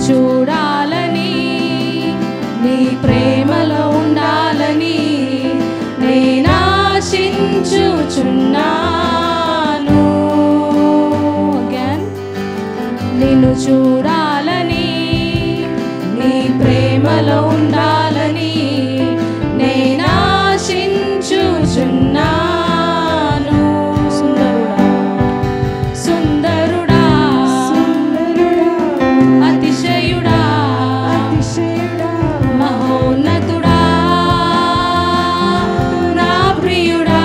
చూడాలని నీ ప్రేమలో ఉండాలని నేను ఆశించుచున్నాను. నిన్ను చూడాలని నీ ప్రేమలో ఉండాలని నేను ఆశించుచున్నాను. సుందరుడా అతిశయుడా మహోన్నతుడా నా ప్రియుడా.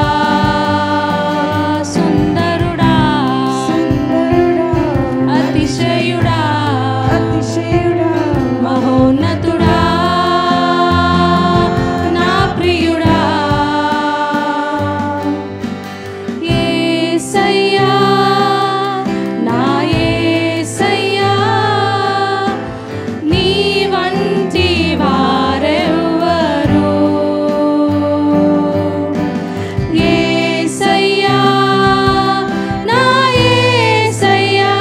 సుందరుడా అతిశయుడా మహోన్నతుడా నా ప్రియుడా. యేసయ్యా నా యేసయ్యా నీ వంటి వారెవ్వరు. యేసయ్యా నా యేసయ్యా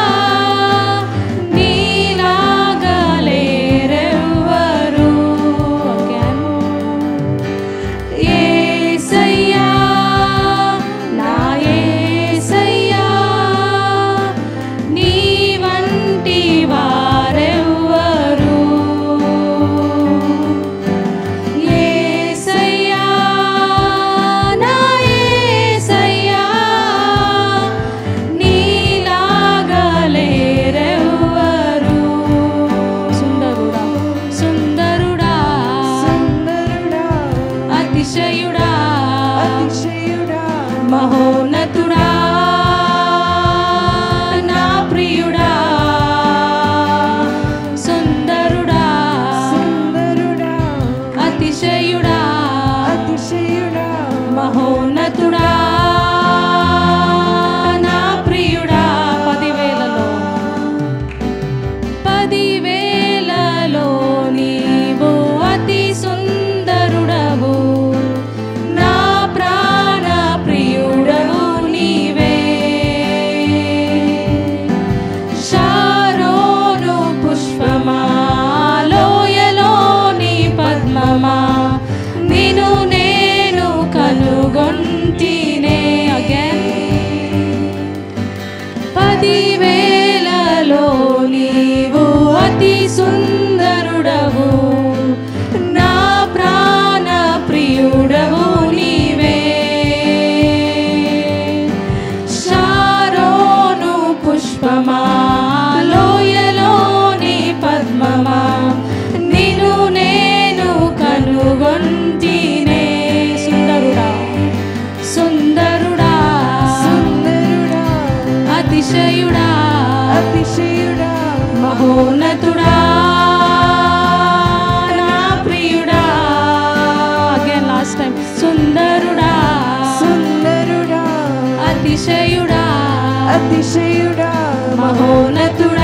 నీలాగా లేరెవ్వరు. యేసయ్యా నా యేసయ్యా నీ వంటి వారెవ్వరు. యేసయ్యా నా యేసయ్యా నీలాగా లేరెవ్వరు. సుందరుడా సుందరుడా అతిశయుడా మహోన్నతుడా నా ప్రియుడా. సుందరుడా అతిశయుడా మహోన్నతుడా నా ప్రియుడా. పదివేలలో నీవు అతి సుందరుడవు. నా ప్రాణ ప్రియుడవు నీవే. శారోను పుష్పమా లోయలోని పద్మమా నిన్ను నేను కనుగొంటినే. పదివేలలో నీవు అతి సుందరుడవు. నా ప్రాణ ప్రియుడవు నీవే. శారోను పుష్పమా లోయలోని పద్మమా నిన్ను నేను కనుగొంటినే. సుందరుడా అతిశయుడా మహోన్నతుడా నా ప్రియుడా. Again last time. సుందరుడా అతిశయుడా మహోన్నతుడా